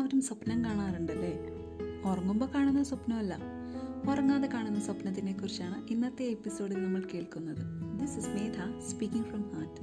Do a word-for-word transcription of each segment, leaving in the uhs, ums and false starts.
എല്ലാവരും സ്വപ്നം കാണാറുണ്ടല്ലേ? ഉറങ്ങുമ്പോൾ കാണുന്ന സ്വപ്നമല്ല, ഉറങ്ങാതെ കാണുന്ന സ്വപ്നത്തിനെ കുറിച്ചാണ് ഇന്നത്തെ എപ്പിസോഡിൽ നമ്മൾ കേൾക്കുന്നത്. This is Medha speaking from heart.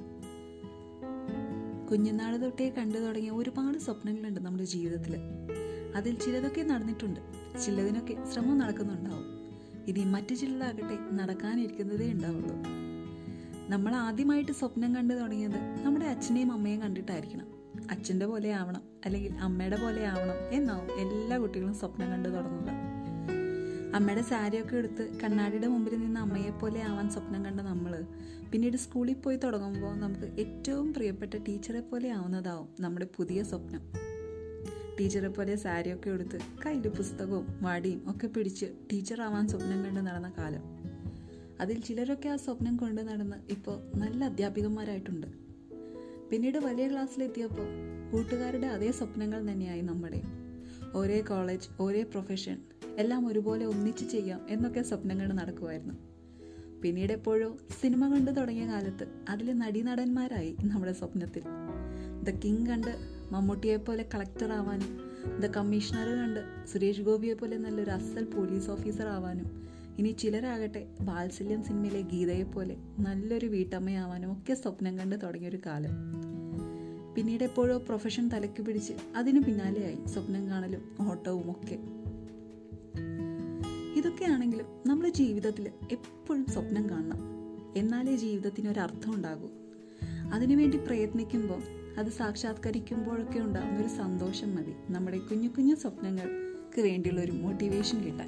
കുഞ്ഞുനാൾ തൊട്ടേ കണ്ടു തുടങ്ങിയ ഒരുപാട് സ്വപ്നങ്ങളുണ്ട് നമ്മുടെ ജീവിതത്തിൽ. അതിൽ ചിലതൊക്കെ നടന്നിട്ടുണ്ട്, ചിലതിനൊക്കെ ശ്രമം നടക്കുന്നുണ്ടാവും. ഇനി മറ്റു ചിലതാകട്ടെ നടക്കാനിരിക്കുന്നതേ ഉണ്ടാവുള്ളൂ. നമ്മൾ ആദ്യമായിട്ട് സ്വപ്നം കണ്ടു തുടങ്ങിയത് നമ്മുടെ അച്ഛനെയും അമ്മയും കണ്ടിട്ടായിരിക്കണം. അച്ഛൻ്റെ പോലെ ആവണം അല്ലെങ്കിൽ അമ്മയുടെ പോലെ ആവണം എന്നാവും എല്ലാ കുട്ടികളും സ്വപ്നം കണ്ടു തുടങ്ങുക. അമ്മയുടെ സാരിയൊക്കെ എടുത്ത് കണ്ണാടിയുടെ മുമ്പിൽ നിന്ന് അമ്മയെപ്പോലെ ആവാൻ സ്വപ്നം കണ്ട നമ്മൾ പിന്നീട് സ്കൂളിൽ പോയി തുടങ്ങുമ്പോൾ നമുക്ക് ഏറ്റവും പ്രിയപ്പെട്ട ടീച്ചറെ പോലെ ആവുന്നതാവും നമ്മുടെ പുതിയ സ്വപ്നം. ടീച്ചറെ പോലെ സാരിയൊക്കെ എടുത്ത് കയ്യിൽ പുസ്തകവും വാടിയും ഒക്കെ പിടിച്ച് ടീച്ചറാവാൻ സ്വപ്നം കണ്ട് നടന്ന കാലം. അതിൽ ചിലരൊക്കെ ആ സ്വപ്നം കൊണ്ട് നടന്ന് ഇപ്പോൾ നല്ല അധ്യാപികന്മാരായിട്ടുണ്ട്. പിന്നീട് വലിയ ക്ലാസ്സിലെത്തിയപ്പോൾ കൂട്ടുകാരുടെ അതേ സ്വപ്നങ്ങൾ തന്നെയായി നമ്മുടെ. ഒരേ കോളേജ്, ഒരേ പ്രൊഫഷൻ, എല്ലാം ഒരുപോലെ ഒന്നിച്ച് ചെയ്യാം എന്നൊക്കെ സ്വപ്നങ്ങൾ നടക്കുമായിരുന്നു. പിന്നീട് എപ്പോഴോ സിനിമ കണ്ടു തുടങ്ങിയ കാലത്ത് അതിൽ നടീനടന്മാരായി നമ്മുടെ സ്വപ്നത്തിൽ. ദ കിങ് കണ്ട് മമ്മൂട്ടിയെ പോലെ കളക്ടർ ആവാനും, ദ കമ്മീഷണർ കണ്ട് സുരേഷ് ഗോപിയെ പോലെ നല്ലൊരു അസൽ പോലീസ് ഓഫീസർ ആവാനും, ഇനി ചിലരാകട്ടെ വാത്സല്യം സിനിമയിലെ ഗീതയെ പോലെ നല്ലൊരു വീട്ടമ്മയാവാനും ഒക്കെ സ്വപ്നം കണ്ട് തുടങ്ങിയൊരു കാലം. പിന്നീട് എപ്പോഴോ പ്രൊഫഷൻ തലയ്ക്ക് പിടിച്ച് അതിനു പിന്നാലെയായി സ്വപ്നം കാണലും ഓട്ടവും ഒക്കെ. ഇതൊക്കെയാണെങ്കിലും നമ്മുടെ ജീവിതത്തിൽ എപ്പോഴും സ്വപ്നം കാണണം, എന്നാലേ ജീവിതത്തിന് ഒരർത്ഥം ഉണ്ടാകൂ. അതിനുവേണ്ടി പ്രയത്നിക്കുമ്പോൾ അത് സാക്ഷാത്കരിക്കുമ്പോഴൊക്കെ ഉണ്ടാകുന്ന ഒരു സന്തോഷം മതി നമ്മുടെ കുഞ്ഞു കുഞ്ഞു സ്വപ്നങ്ങൾക്ക് വേണ്ടിയുള്ള ഒരു മോട്ടിവേഷൻ കിട്ടാൻ.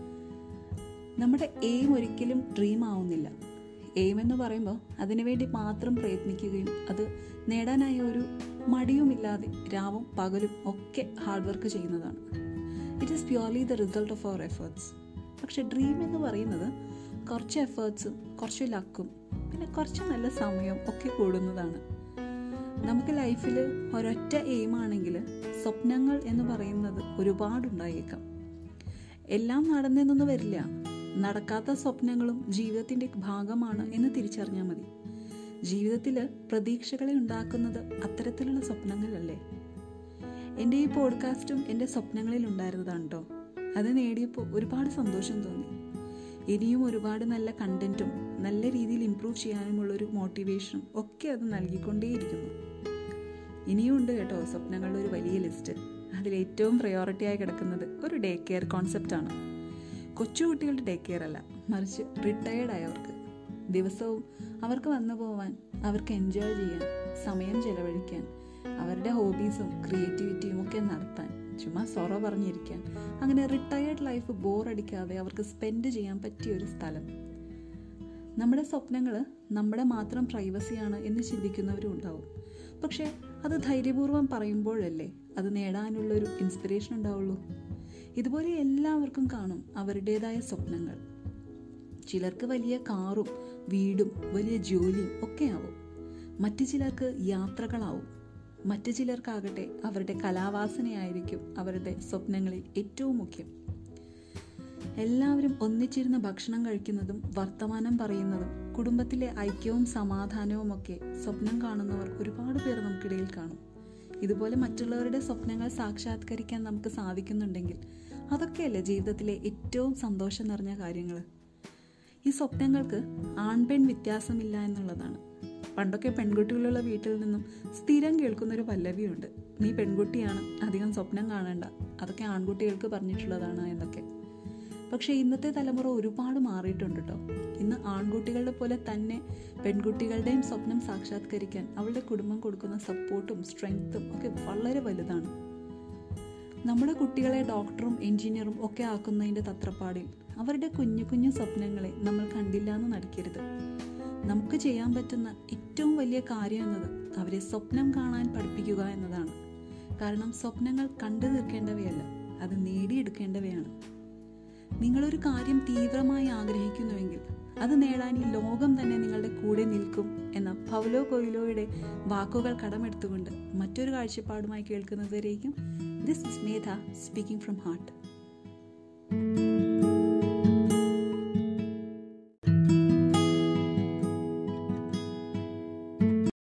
നമ്മുടെ എയിം ഒരിക്കലും ഡ്രീം ആവുന്നില്ല. എയിം എന്ന് പറയുമ്പോൾ അതിനുവേണ്ടി മാത്രം പ്രയത്നിക്കുകയും അത് നേടാനായി ഒരു മടിയുമില്ലാതെ രാവും പകലും ഒക്കെ ഹാർഡ് വർക്ക് ചെയ്യുന്നതാണ്. It is purely the result of our efforts. പക്ഷെ ഡ്രീം എന്ന് പറയുന്നത് കുറച്ച് എഫേർട്സും കുറച്ച് ലക്കും പിന്നെ കുറച്ച് നല്ല സമയവും ഒക്കെ കൂടുന്നതാണ്. നമുക്ക് ലൈഫിൽ ഒരൊറ്റ എയിമാണെങ്കിൽ സ്വപ്നങ്ങൾ എന്ന് പറയുന്നത് ഒരുപാടുണ്ടായേക്കാം. എല്ലാം നടന്നെന്നൊന്നും വരില്ല. നടക്കാത്ത സ്വപ്നങ്ങളും ജീവിതത്തിൻ്റെ ഭാഗമാണ് എന്ന് തിരിച്ചറിഞ്ഞാൽ മതി. ജീവിതത്തിൽ പ്രതീക്ഷകളെ ഉണ്ടാക്കുന്നത് അത്തരത്തിലുള്ള സ്വപ്നങ്ങളല്ലേ? എൻ്റെ ഈ പോഡ്കാസ്റ്റും എൻ്റെ സ്വപ്നങ്ങളിൽ ഉണ്ടായിരുന്നതാണ് കേട്ടോ. അത് നേടിയപ്പോൾ ഒരുപാട് സന്തോഷം തോന്നി. ഇനിയും ഒരുപാട് നല്ല കണ്ടൻറ്റും നല്ല രീതിയിൽ ഇമ്പ്രൂവ് ചെയ്യാനുമുള്ളൊരു മോട്ടിവേഷനും ഒക്കെ അത് നൽകിക്കൊണ്ടേയിരിക്കുന്നു. ഇനിയും ഉണ്ട് കേട്ടോ സ്വപ്നങ്ങളുടെ ഒരു വലിയ ലിസ്റ്റ്. അതിലേറ്റവും പ്രയോറിറ്റി ആയി കിടക്കുന്നത് ഒരു ഡേ കെയർ കോൺസെപ്റ്റാണ്. കൊച്ചുകുട്ടികളുടെ ഡേ കെയർ അല്ല, മറിച്ച് റിട്ടയേർഡ് ആയവർക്ക്. ദിവസവും അവർക്ക് വന്നു പോവാൻ, അവർക്ക് എൻജോയ് ചെയ്യാൻ, സമയം ചെലവഴിക്കാൻ, അവരുടെ ഹോബീസും ക്രിയേറ്റിവിറ്റിയും ഒക്കെ നടത്താൻ, ചുമ്മാ സൊറ പറഞ്ഞിരിക്കാൻ, അങ്ങനെ റിട്ടയേർഡ് ലൈഫ് ബോറടിക്കാതെ അവർക്ക് സ്പെൻഡ് ചെയ്യാൻ പറ്റിയ ഒരു സ്ഥലം. നമ്മുടെ സ്വപ്നങ്ങൾ നമ്മുടെ മാത്രം പ്രൈവസിയാണ് എന്ന് ചിന്തിക്കുന്നവരും ഉണ്ടാവും. പക്ഷേ അത് ധൈര്യപൂർവ്വം പറയുമ്പോഴല്ലേ അത് നേടാനുള്ളൊരു ഇൻസ്പിറേഷൻ ഉണ്ടാവുള്ളൂ. ഇതുപോലെ എല്ലാവർക്കും കാണും അവരുടേതായ സ്വപ്നങ്ങൾ. ചിലർക്ക് വലിയ കാറും വീടും വലിയ ജോലിയും ഒക്കെ ആവും. മറ്റു ചിലർക്ക് യാത്രകളാവും. മറ്റു ചിലർക്കാകട്ടെ അവരുടെ കലാവാസനയായിരിക്കും അവരുടെ സ്വപ്നങ്ങളിൽ ഏറ്റവും മുഖ്യം. എല്ലാവരും ഒന്നിച്ചിരുന്ന് ഭക്ഷണം കഴിക്കുന്നതും വർത്തമാനം പറയുന്നതും കുടുംബത്തിലെ ഐക്യവും സമാധാനവും ഒക്കെ സ്വപ്നം കാണുന്നവർ ഒരുപാട് പേർ നമുക്കിടയിൽ കാണും. ഇതുപോലെ മറ്റുള്ളവരുടെ സ്വപ്നങ്ങൾ സാക്ഷാത്കരിക്കാൻ നമുക്ക് സാധിക്കുന്നുണ്ടെങ്കിൽ അതൊക്കെയല്ലേ ജീവിതത്തിലെ ഏറ്റവും സന്തോഷം നിറഞ്ഞ കാര്യങ്ങൾ. ഈ സ്വപ്നങ്ങൾക്ക് ആൺപെൺ വ്യത്യാസമില്ല എന്നുള്ളതാണ്. പണ്ടൊക്കെ പെൺകുട്ടികളുള്ള വീട്ടിൽ നിന്നും സ്ഥിരം കേൾക്കുന്നൊരു പല്ലവിയുണ്ട്, നീ പെൺകുട്ടിയാണ്, അധികം സ്വപ്നം കാണണ്ട, അതൊക്കെ ആൺകുട്ടികൾക്ക് പറഞ്ഞിട്ടുള്ളതാണ് എന്നൊക്കെ. പക്ഷേ ഇന്നത്തെ തലമുറ ഒരുപാട് മാറിയിട്ടുണ്ട് കേട്ടോ. ഇന്ന് ആൺകുട്ടികളുടെ പോലെ തന്നെ പെൺകുട്ടികളുടെയും സ്വപ്നം സാക്ഷാത്കരിക്കാൻ അവളുടെ കുടുംബം കൊടുക്കുന്ന സപ്പോർട്ടും സ്ട്രെങ്ത്തും ഒക്കെ വളരെ വലുതാണ്. നമ്മുടെ കുട്ടികളെ ഡോക്ടറും എൻജിനീയറും ഒക്കെ ആക്കുന്നതിൻ്റെ തത്രപ്പാടിൽ അവരുടെ കുഞ്ഞു കുഞ്ഞു സ്വപ്നങ്ങളെ നമ്മൾ കണ്ടില്ല എന്ന് നടിക്കരുത്. നമുക്ക് ചെയ്യാൻ പറ്റുന്ന ഏറ്റവും വലിയ കാര്യം എന്നത് അവരെ സ്വപ്നം കാണാൻ പഠിപ്പിക്കുക എന്നതാണ്. കാരണം സ്വപ്നങ്ങൾ കണ്ടു തീർക്കേണ്ടവയല്ല, അത് നേടിയെടുക്കേണ്ടവയാണ്. നിങ്ങളൊരു കാര്യം തീവ്രമായി ആഗ്രഹിക്കുന്നുവെങ്കിൽ അത് നേടാൻ ഈ ലോകം തന്നെ നിങ്ങളുടെ കൂടെ നിൽക്കും എന്ന പൗലോ കൊയ്ലോയുടെ വാക്കുകൾ കടമെടുത്തുകൊണ്ട് മറ്റൊരു കാഴ്ചപ്പാടുമായി കേൾക്കുന്നതുവരേക്കും this is Medha speaking from heart.